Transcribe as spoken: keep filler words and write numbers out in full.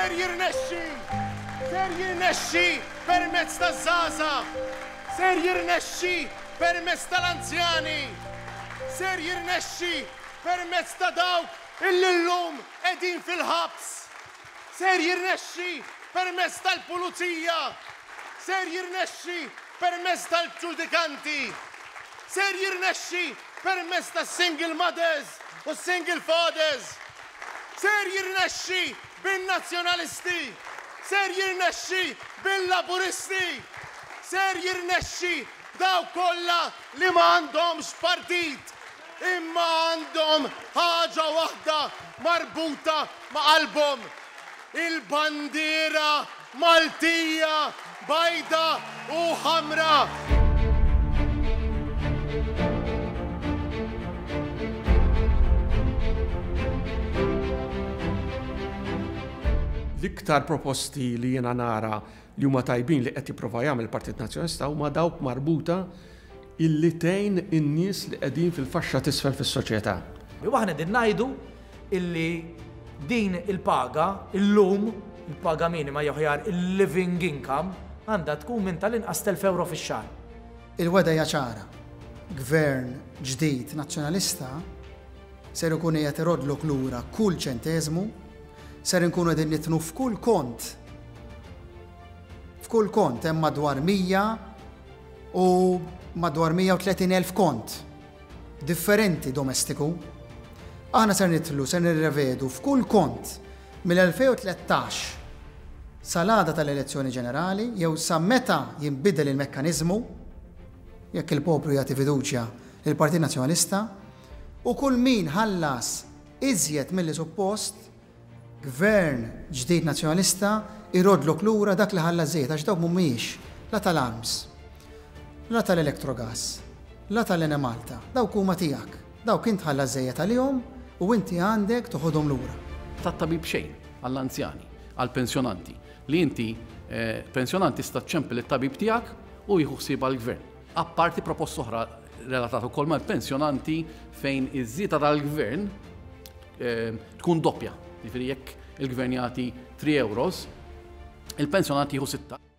Ser jirnexxi! Ser jirnexxi permezz taż-żgħażagħ! Ser jirnexxi permezz tal-anzjani! Ser jirnexxi permezz ta' dawk illi llum qegħdin fil-ħabs! Ser jirnexxi permezz tal-pulizija! Ser jirnexxi permezz tal-ġudikanti! Ser jirnexxi permezz tas-single mothers u single fathers! Ser jirnexxi bin-nazzjonalisti! Ser jirnexxi bil-laburisti! Ser jirnexxi daw kollha li ma għandhomx partit imma għandhom ħaġa waħda marbuta ma' qalbhom. Il-bandiera Maltija bajda u ħamra. L-iktar proposti li jiena nara li huma tajbin li qed jipprova jagħmel il-Partit Nazzjonalista huma dawk marbuta illi tgħin in-nies li qegħdin fil-faxxa t'isfel fis-soċjetà. Aħna qegħdin ngħidu illi din il-paga illum il-paga minima jew ħjar il-living income għandha tkun minn tal-inqas telf euro fix-xahar. Il-weda hija ċara. Gvern ġdid nazzjonalista ser ikun qed irodlok lura kull ċenteżmu, ser inkunu qegħdin nitnu f'kull kont. F'kull kont hemm madwar mija u madwar mija u tletin elf kont differenti domestiku. Aħna ser nitlu ser nirrevedu f'kull kont mill-elfejn u tlettax sal-għada tal-elezzjoni ġenerali jew sa meta jinbidel il-mekkaniżmu jekk il-poplu jagħti fiduċja lill-Partit Nazzjonalista u kull min ħallas iżjed milli suppost gvern ġdid nazzjonalista irodlok lura dak li ħalla żejt għax dawk mhumiex la tal-arms, la tal-elektrogas, la tal-Enemalta, dawk huma tiegħek. Dawk int ħalla żejjed għalihom u inti għandek toħodhom lura. Tat-tabib xejn għall-anzjani, għall-pensjonanti li inti pensjonanti sta ċempel it-tabib tiegħek u jieħu ħsieb għall-gvern. Apparti proposta oħra relatata wkoll mal-pensjonanti fejn iż-żieda tal-gvern tkun doppja. Jiġifieri jekk il-gvern jagħti three euros, il-pensjonanti jieħu sitta.